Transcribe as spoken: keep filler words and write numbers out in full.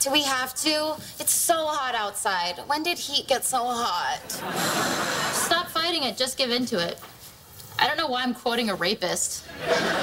Do we have to? It's so hot outside. When did heat get so hot? Stop fighting it. Just give in to it. I don't know why I'm quoting a rapist.